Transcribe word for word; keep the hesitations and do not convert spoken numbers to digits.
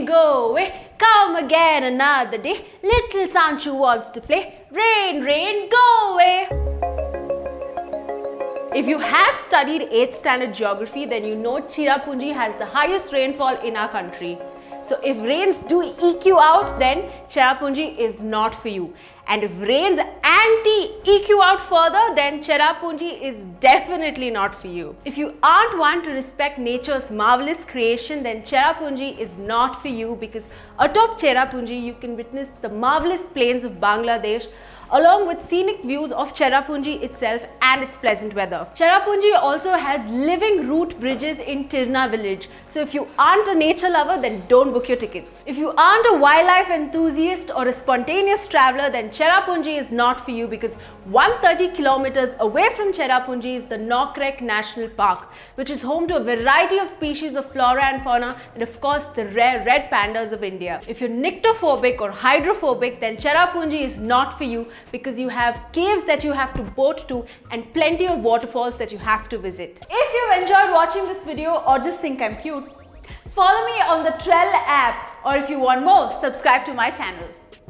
rain, go away. Come again another day. Little Sanchu wants to play. Rain, rain, go away. If you have studied eighth standard geography, then you know Cherrapunji has the highest rainfall in our country. So if rains do eke you out, then Cherrapunji is not for you. And if rains anti-eke you out further, then Cherrapunji is definitely not for you. If you aren't one to respect nature's marvelous creation, then Cherrapunji is not for you, because atop Cherrapunji you can witness the marvelous plains of Bangladesh, along with scenic views of Cherrapunji itself and its pleasant weather. Cherrapunji also has living root bridges in Tirna village. So if you aren't a nature lover, then don't book your tickets. If you aren't a wildlife enthusiast or a spontaneous traveler, then Cherrapunji is not for you, because one hundred thirty kilometers away from Cherrapunji is the Nokrek National Park, which is home to a variety of species of flora and fauna, and of course the rare red pandas of India. If you're nyctophobic or hydrophobic, then Cherrapunji is not for you, because you have caves that you have to boat to and plenty of waterfalls that you have to visit. If you've enjoyed watching this video or just think I'm cute, follow me on the Trell app, or if you want more, subscribe to my channel.